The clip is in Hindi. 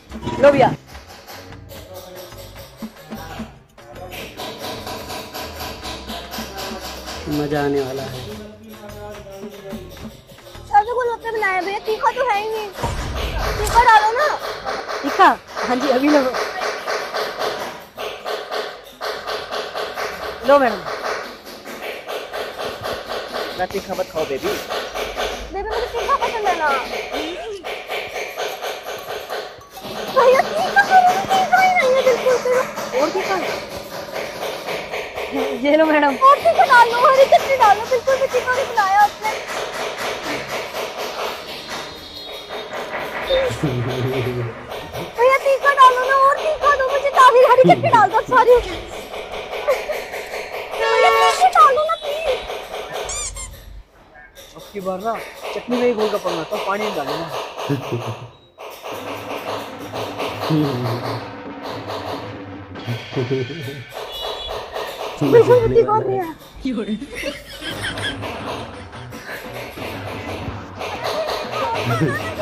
लो भैया। मजा आने वाला है। सबसे गोलगप्पे बनाए भैया, तीखा तो है ही नहीं, तीखा डालो ना। तीखा? हाँ जी अभी लो। लो मैडम। ना तीखा मत खाओ बेबी। बेबी मुझे तीखा पसंद है ना। भैया तीखा करो ना, तीखा ही नहीं है बिल्कुल भी। और तीखा? ये लो मैडम। और तीखा डालो, हरी चटनी डालो, बिल्कुल भी तीखा नहीं बनाया आपने। भैया तीखा डालो ना, और तीखा दो मुझे, ताकि हरी चटनी डाल दो सारी। भैया तीखा डालो ना प्लीज। अब की बार ना चटनी में ही गोलगप्पा बनाता हूँ, पानी नहीं डालूंगा। बिल्कुल भी तीखा नहीं है।